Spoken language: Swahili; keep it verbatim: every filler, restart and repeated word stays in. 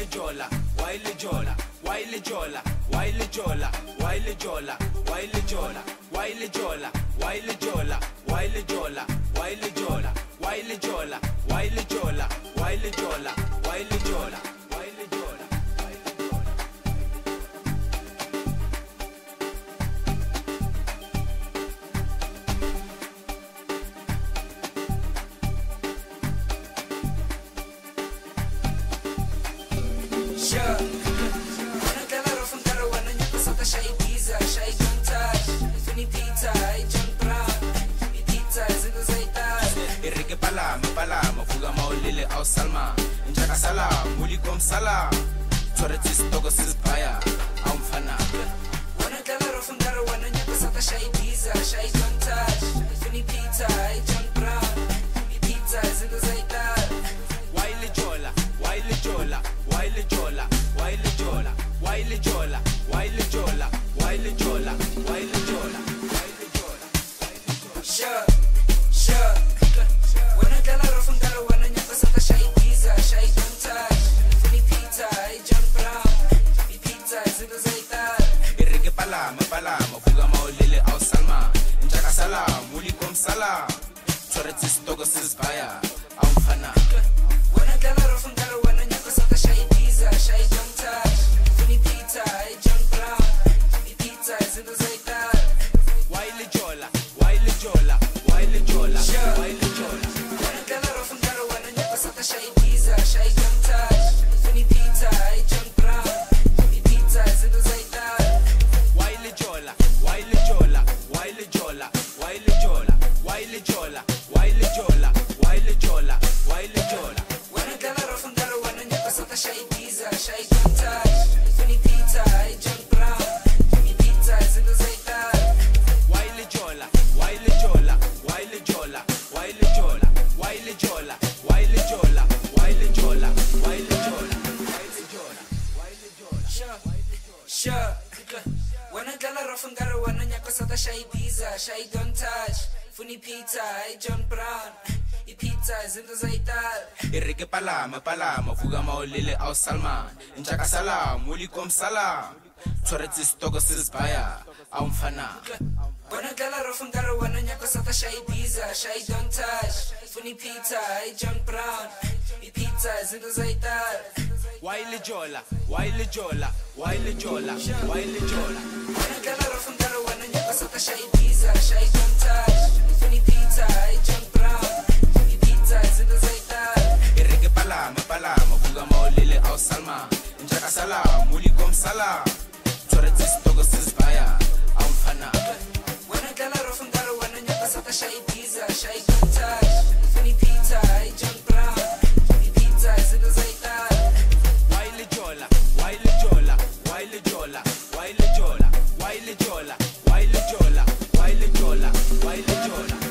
Wiley Jola, Wiley Jola, Wiley Jola, Wiley Jola, Wiley Jola, Wiley Jola, Wiley Jola, Wiley Jola, Wiley Jola, Wiley Jola, Wiley Jola, Wiley Jola, Wiley Jola, Wiley Jola, Wiley Jola. Yeah, wanna get out from there when you pass out the shy pizza, shy don't touch. Funny pizza, I jump round. Pizza is in the zaita. Irike palama palama fuga maulile au salma. Njaka salam, muli kom salam. Toretis togo sis baya, au mfana. Wanna get out from there when you pass out the shy pizza, shy don't touch. Funny pizza, I jump round. Pizza is in the zaita. Wiley Jola, Wiley Jola, Wiley Jola, Wiley Jola, Wiley Jola, Wiley Jola, Wiley Jola, Wiley Jola, Wiley Jola. Sure, sure. Wanna get out from there when you pass out the shy pizza, shy don't touch. Funny pizza, I jump round. Pizza is in the zaita. Irike palama palama fuga maulile au salma. Njaka salam, muli kom salam. Toretis togo sis baya, au mfana. Wanna get out from there when you pass out the shy pizza, shy don't touch. Funny pizza, I jump round. Pizza is in the zaita. Wiley Jola, Wiley Jola, Wiley Jola, Wiley Jola. Wanna get out from there when you pass out the shy pizza, shy don't touch. Funny pizza, I jump round. Pizza is in the zaita. Wiley Jola, Wiley Jola, Wiley Jola, Wiley Jola, Wiley Jola, Wiley Jola, Wiley Jola, Wiley Jola. Wanna get out from there when you pass out the shy pizza, shy don't touch. Funny pizza, I jump round. Pizza is in the zaita. Wiley Jola, Wiley Jola, Wiley Jola, Wiley Jola, Wiley Jola, Wiley Jola, Wiley Jola, Wiley Jola, Wiley Jola, Wiley Jola. Sure, sure. Wanna get out from there when you pass out the shy pizza, shy don't touch. Funny pizza, I jump round. Pizza is in the zaita. Irike palama palama fuga maulile au salma. Njaka salam, muli kom salam. Toretis togo sis baya, au mfana. Wanna get out from there when you pass out the shy pizza, shy don't touch. Funny pizza, I jump round. Pizza is in the zaita. Wiley Jola, Wiley Jola, Wiley Jola, Wiley Jola. Wanna get out from there when you pass out the shy pizza, shy don't touch. Funny pizza, I jump round. Pizza is in the zaita. Irike palama palama fuga maulile au salma. Njaka salam, muli kom salam. Toretis togo sis baya, au mfana. Wanna get out from there when you pass out the shy pizza, shy don't touch. Funny pizza, I jump round. Pizza is in the zaita. Wiley Jola, Wiley Jola, Wiley Jola, Wiley Jola, Wiley Jola, Wiley Jola, Wiley Jola, Wiley Jola.